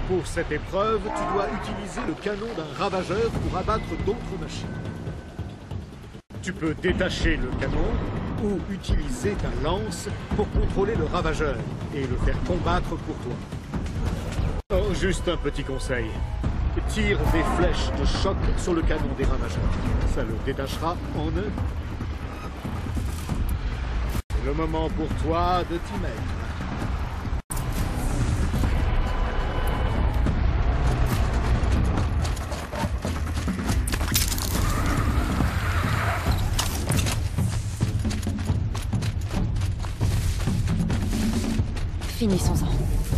Pour cette épreuve, tu dois utiliser le canon d'un ravageur pour abattre d'autres machines. Tu peux détacher le canon ou utiliser ta lance pour contrôler le ravageur et le faire combattre pour toi. Oh, juste un petit conseil. Tire des flèches de choc sur le canon des ravageurs. Ça le détachera en un coup. C'est le moment pour toi de t'y mettre. Finissons-en.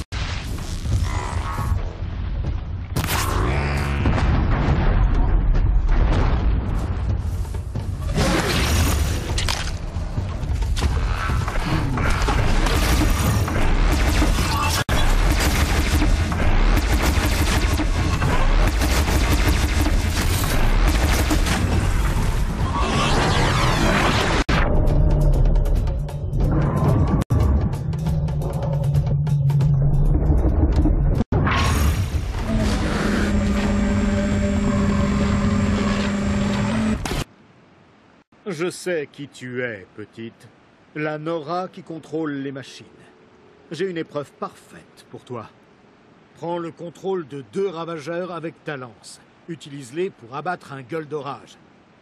Je sais qui tu es, petite. La Nora qui contrôle les machines. J'ai une épreuve parfaite pour toi. Prends le contrôle de 2 ravageurs avec ta lance. Utilise-les pour abattre un gueule d'orage.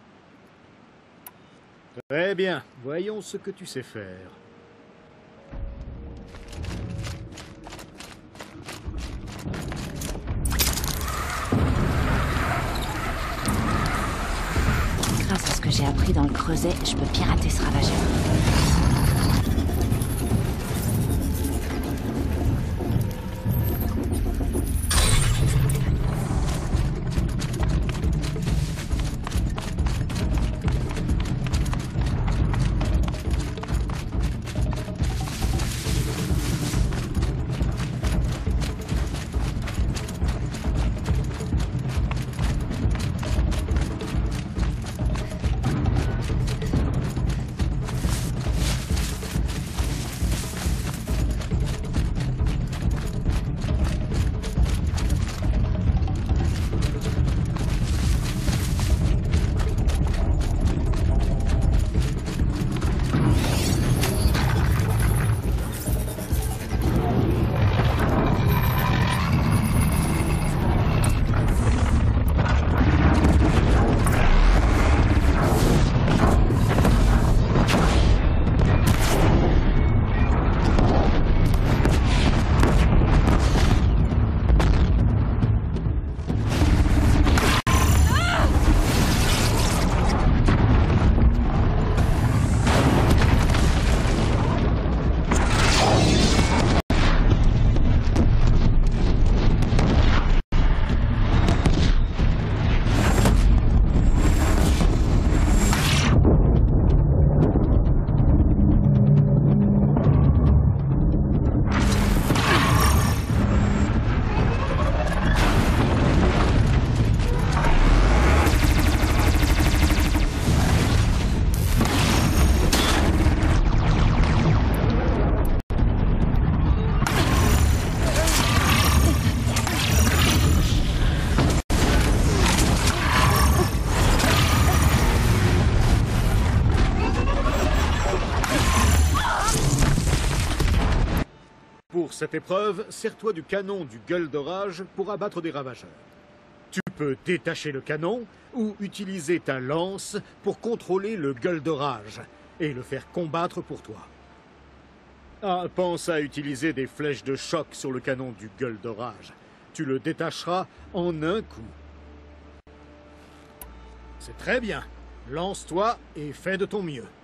Très bien, voyons ce que tu sais faire. Grâce à ce que j'ai appris dans le creuset, je peux pirater ce ravageur. Pour cette épreuve, sers-toi du canon du gueule d'orage pour abattre des ravageurs. Tu peux détacher le canon ou utiliser ta lance pour contrôler le gueule d'orage et le faire combattre pour toi. Ah, pense à utiliser des flèches de choc sur le canon du gueule d'orage. Tu le détacheras en un coup. C'est très bien. Lance-toi et fais de ton mieux.